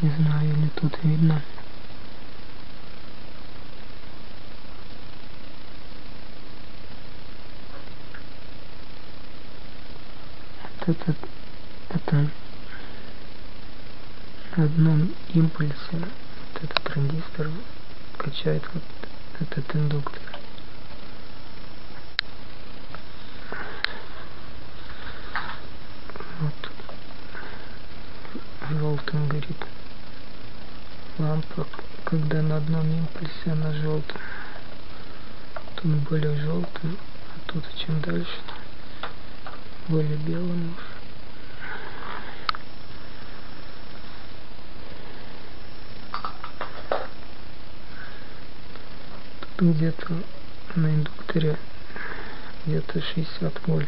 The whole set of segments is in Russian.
Не знаю, или тут видно. Вот это на одном импульсе вот этот транзистор качает вот этот индуктор. Вот желтым горит лампа, когда на одном импульсе она желтая. Тут более желтым, а тут чем дальше, более белым уж. Тут где-то на индукторе где-то 60 вольт.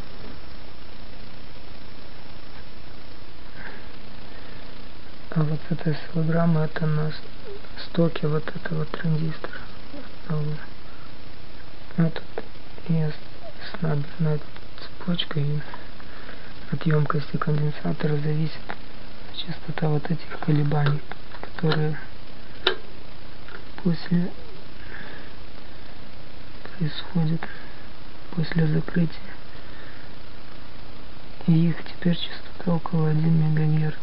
А вот эта силограмма это на стоке вот этого транзистора. Вот тут есть снабженная цепочка, и от емкости конденсатора зависит частота вот этих колебаний, которые происходят после закрытия. И их теперь частота около 1 МГц.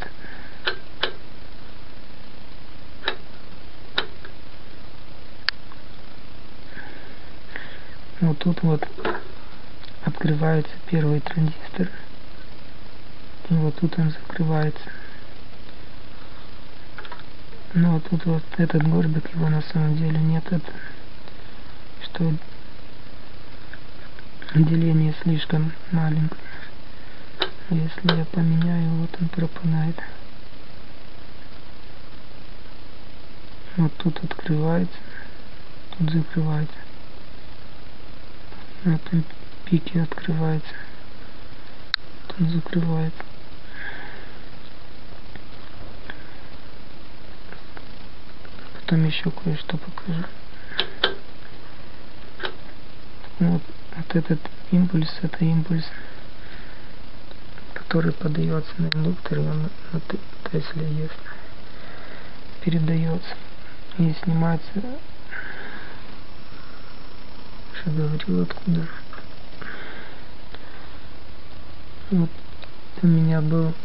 Вот тут вот открывается первый транзистор, и вот тут он закрывается. Ну вот тут вот этот горбик, его на самом деле нет, это что деление слишком маленькое. Если я поменяю, вот он пропадает. Вот тут открывается, тут закрывается. На этом пике открывается, тут закрывается. Потом еще кое-что покажу. Вот этот импульс, это импульс, который подается на индукторе, он на Тесле есть, передается и снимается. Что говорил, откуда? Вот у меня был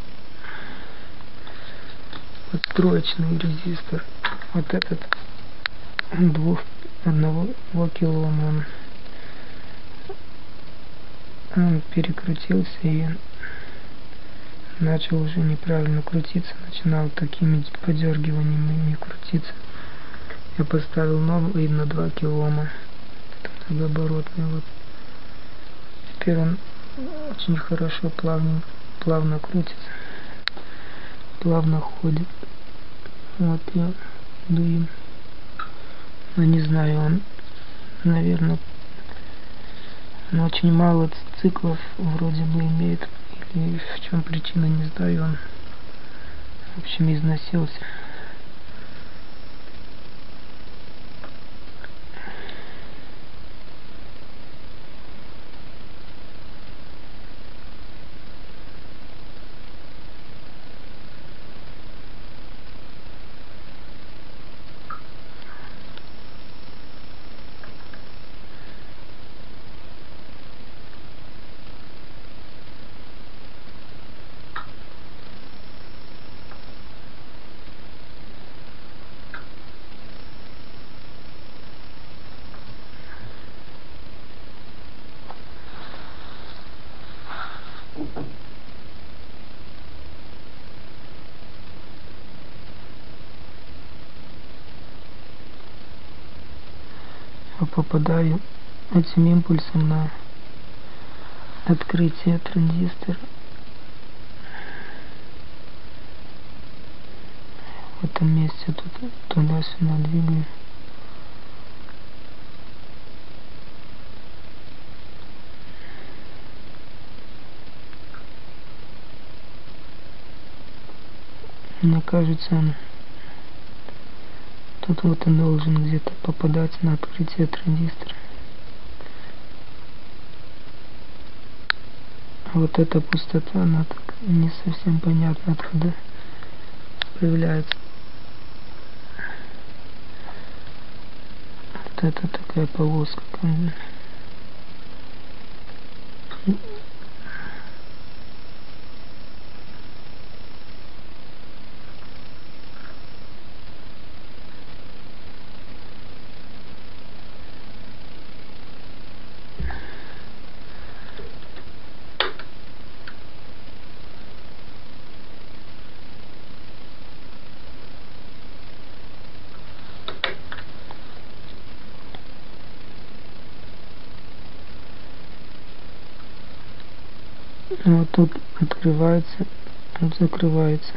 подстроечный резистор. Вот этот 1 килоом он перекрутился и начал уже неправильно крутиться, начинал такими подергиваниями крутиться. Я поставил новый на 2 килоома, оборотный. Вот теперь он очень хорошо, плавно крутится, плавно ходит. Вот я дую, но не знаю, он, наверное, очень мало циклов вроде бы имеет, или в чем причина, не знаю, он в общем износился. Попадаю этим импульсом на открытие транзистора. В этом месте тут туда-сюда двигаю. Мне кажется, он тут вот он должен где-то попадать на открытие транзистора. А вот эта пустота, она так не совсем понятна, откуда появляется. Вот это такая полоска. Вот тут открывается, тут закрывается.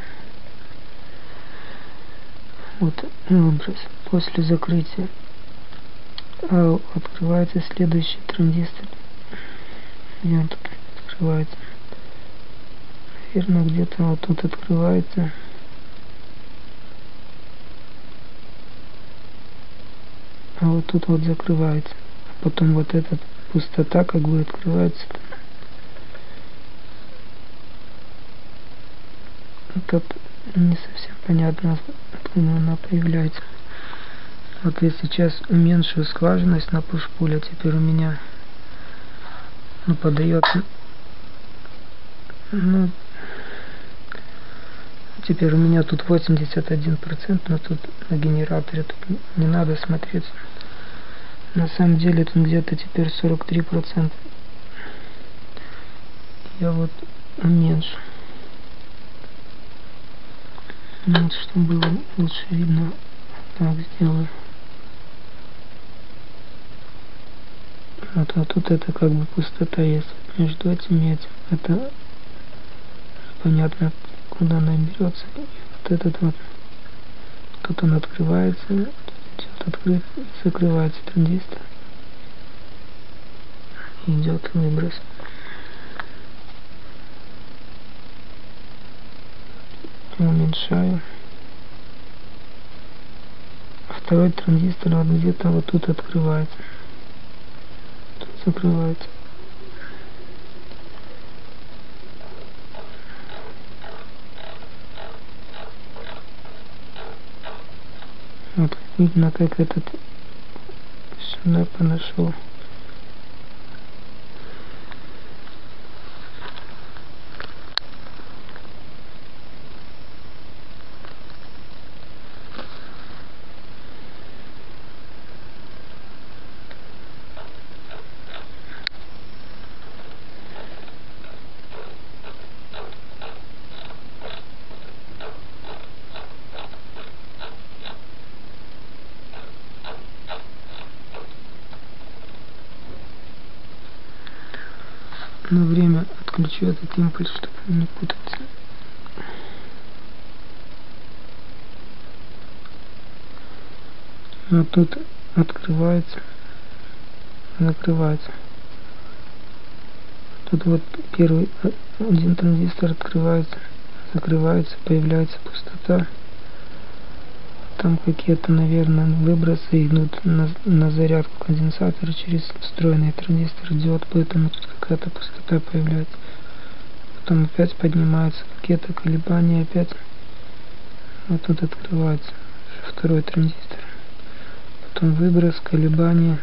Вот выброс. После закрытия открывается следующий транзистор. И он тут открывается. Наверное, где-то вот тут открывается. А вот тут вот закрывается. А потом вот эта пустота как бы открывается. Тут не совсем понятно, откуда она появляется. Вот я сейчас уменьшую скважинность на пуш-пуль, а теперь у меня подает, теперь у меня тут 81%, но тут на генераторе тут не надо смотреть. На самом деле тут где-то теперь 43%. Я вот уменьшу. Вот, чтобы было лучше видно, так сделаю. Вот, а тут это как бы пустота есть между этим и этим. Это понятно, куда она берется. И вот этот вот, тут он открывается, тут идет открыт, закрывается транзистор. Идет выброс. Уменьшаю. Второй транзистор вот где-то вот тут открывается. Тут закрывается. Вот видно, как этот сюда подошел. На время отключу этот импульс, чтобы не путаться. Вот тут открывается, закрывается. Тут вот первый один транзистор открывается, закрывается, появляется пустота. Там какие-то, наверное, выбросы идут на зарядку конденсатора через встроенный транзистор диод, поэтому тут какая-то пустота появляется. Потом опять поднимаются какие-то колебания, опять вот тут открывается второй транзистор. Потом выброс, колебания.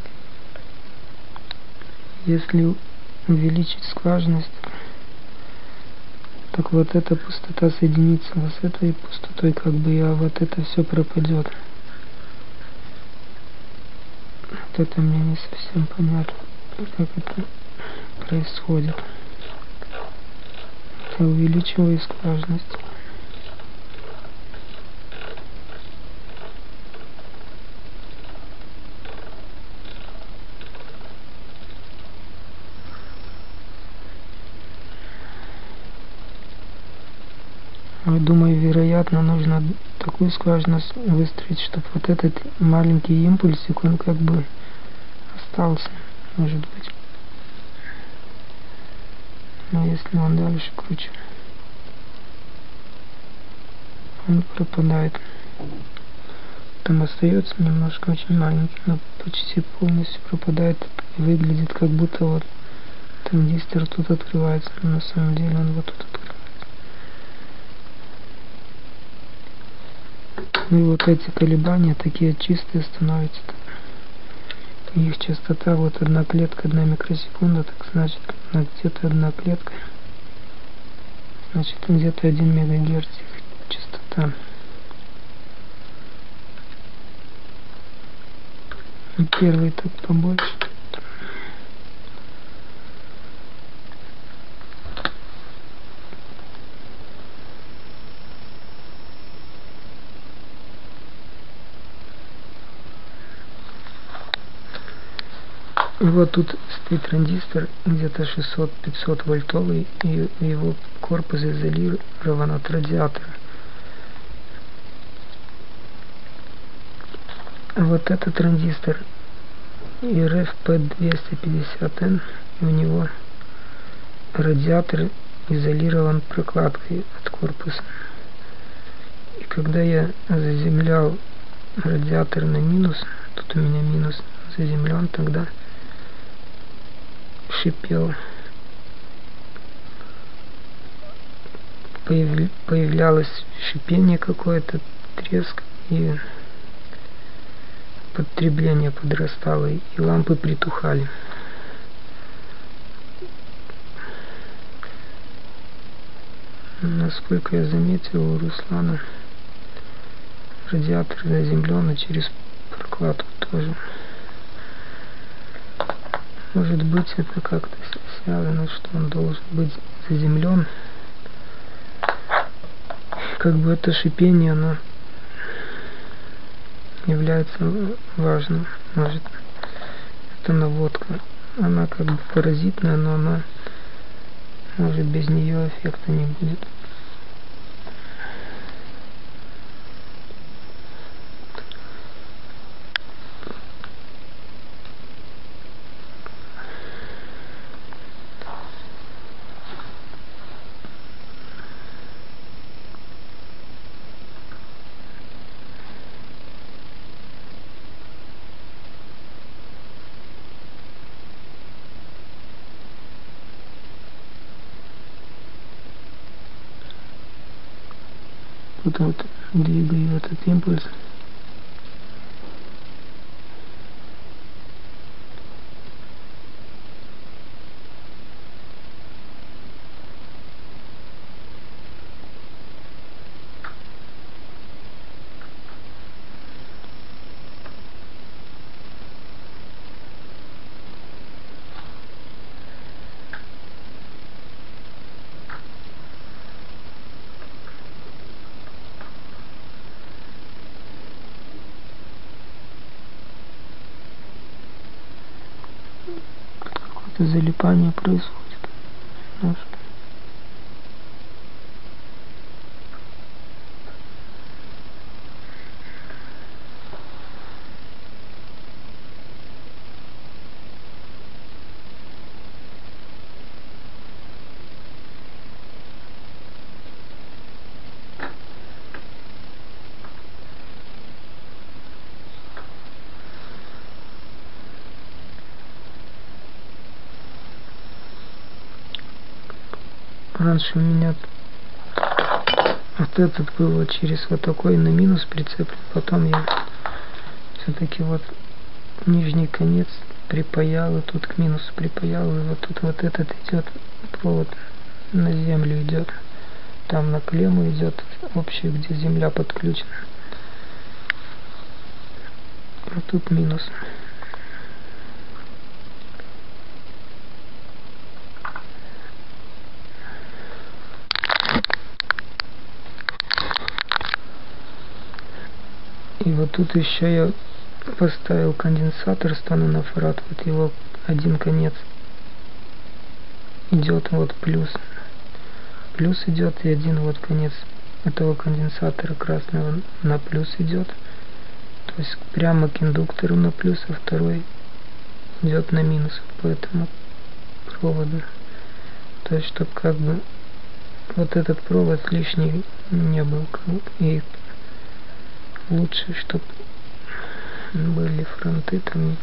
Если увеличить скважинность, так вот эта пустота соединится вот с этой пустотой, как бы, а вот это все пропадет. Вот это мне не совсем понятно, как это происходит. Я увеличиваю скважинность. Я думаю, вероятно, нужно такую скважинность выстроить, чтобы вот этот маленький импульсик, он как бы остался, может быть. Но если он дальше круче, он пропадает. Там остается немножко очень маленький, но почти полностью пропадает. Выглядит, как будто вот транзистор тут открывается, но на самом деле он вот тут открывается. И вот эти колебания такие чистые становятся. Их частота вот 1 клетка 1 микросекунда, так значит где-то 1 клетка, значит где-то 1 мегагерц их частота. И первый так побольше. И вот тут стоит транзистор где-то 600-500 вольтовый, и его корпус изолирован от радиатора. Вот этот транзистор RFP250N, и у него радиатор изолирован прокладкой от корпуса. И когда я заземлял радиатор на минус, тут у меня минус заземлен, тогда шипел, появлялось шипение какое-то, треск, и потребление подрастало, и лампы притухали. Насколько я заметил, у Руслана радиатор заземлен, и через прокладку тоже. Может быть, это как-то связано, что он должен быть заземлен. Как бы это шипение, оно является важным. Может, это наводка. Она как бы паразитная, но она, может, без нее эффекта не будет. Вот двигаю этот импульс. Залипание происходит. Раньше у меня вот этот был вот через вот такой на минус прицеплен, потом я все-таки вот нижний конец припаял, и тут к минусу припаял, и вот тут вот этот идет провод на землю идет, там на клемму идет общий, где земля подключена, а тут минус. И вот тут еще я поставил конденсатор станонафрат, вот его один конец идет вот плюс идет, и один вот конец этого конденсатора красного на плюс идет, то есть прямо к индуктору на плюс, а второй идет на минус по этому проводу, то есть чтобы как бы вот этот провод лишний не был, и лучше, чтобы были фронты там,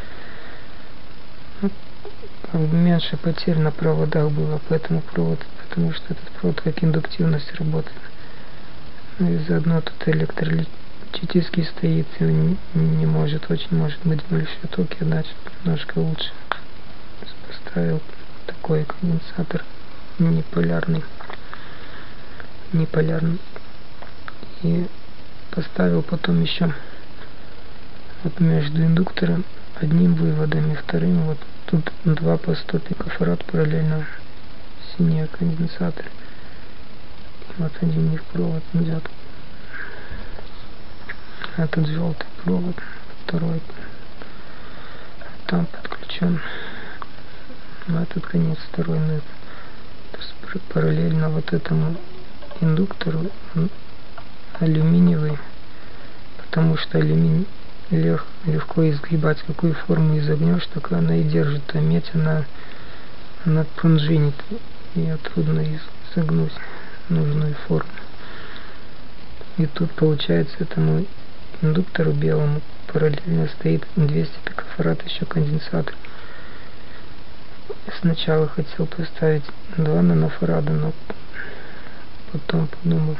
ну, как бы меньше потерь на проводах было, поэтому что этот провод как индуктивность работает. Ну и заодно тут критически стоит и не может, очень может быть большие токи, значит немножко лучше. Поставил такой конденсатор неполярный, и поставил потом еще вот между индуктором одним выводом и вторым, вот тут 2 по 100 пикофарад параллельно, синие конденсаторы, и вот один их провод идет, этот желтый провод, второй там подключен, а этот конец второй на это. То есть параллельно вот этому индуктору алюминиевый, потому что алюминий легко изгибать, какую форму изогнешь, так она и держит, а медь она пружинит, ее трудно изогнуть нужную форму. И тут получается этому индуктору белому параллельно стоит 200 пикофарад еще конденсатор. Сначала хотел поставить 2 нанофарада, но потом подумал,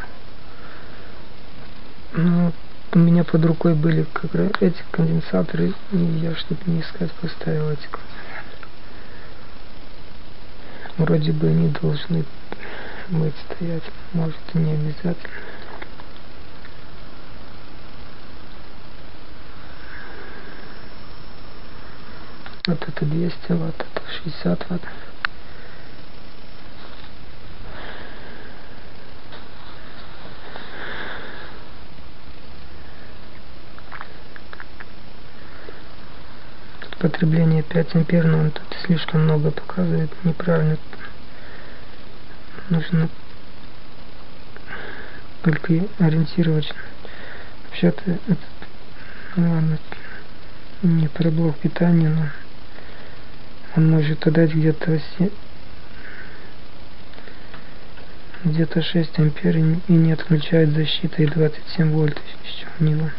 ну, у меня под рукой были как раз эти конденсаторы, и я, чтобы не искать, поставил эти. Вроде бы они должны быть стоять, может и не обязательно. Вот это 200 Вт, это 60 Вт. Тут потребление 5 ампер, но он тут слишком много показывает, неправильно. Нужно только ориентировочно. Вообще-то это, ну ладно, не про блок питания, но он может отдать где-то 6 ампер и не отключает защиты, и 27 вольт еще у него.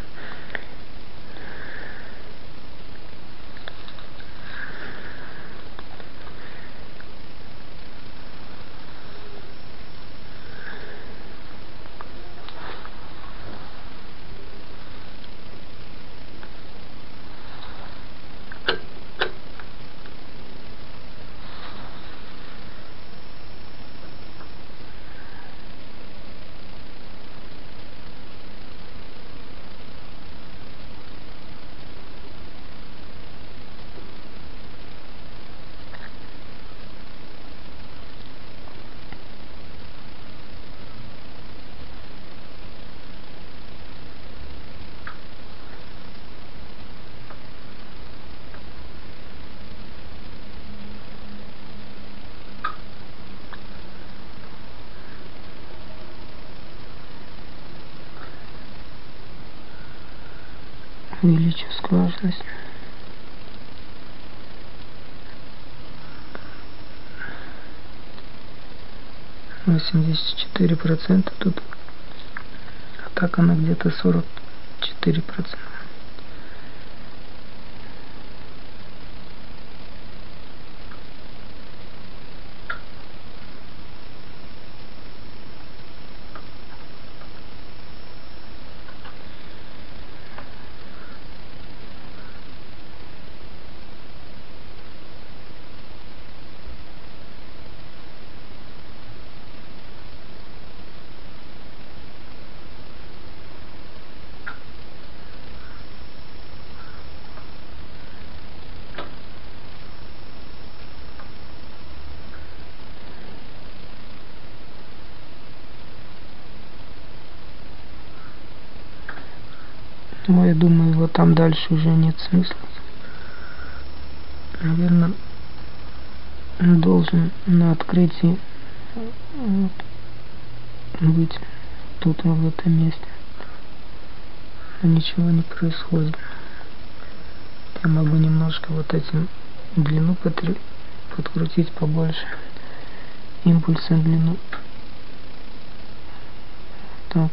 Увеличу скважность. На 74% тут, а так она где-то 44%. Ну, я думаю, вот там дальше уже нет смысла. Наверное, должен на открытии быть тут, в этом месте. Но ничего не происходит. Я могу немножко вот этим длину подкрутить побольше. Импульсы длину. Так.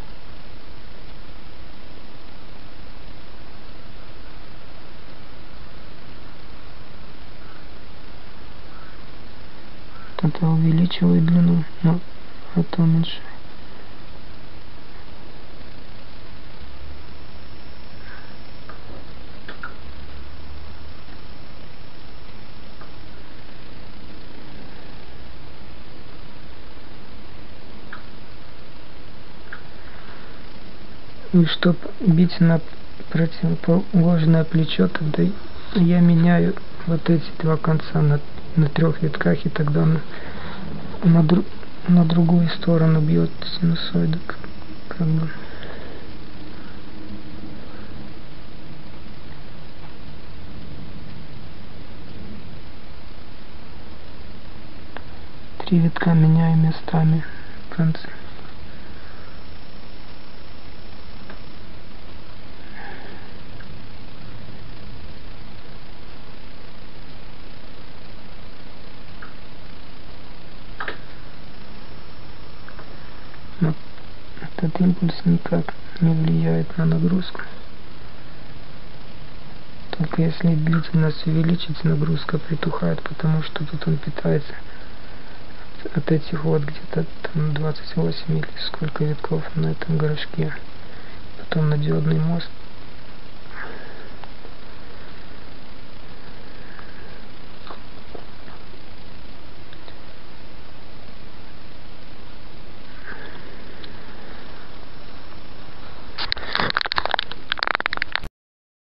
Это увеличиваю длину, но это уменьшаю. И чтобы бить на противоположное плечо, тогда я меняю вот эти два конца на 3 витках, и тогда на другую сторону бьет синусоида, как бы. Три витка меняю местами в конце. Но этот импульс никак не влияет на нагрузку. Только если длительность увеличить, нагрузка притухает, потому что тут он питается от этих вот где-то там 28 или сколько витков на этом горшке. Потом на диодный мост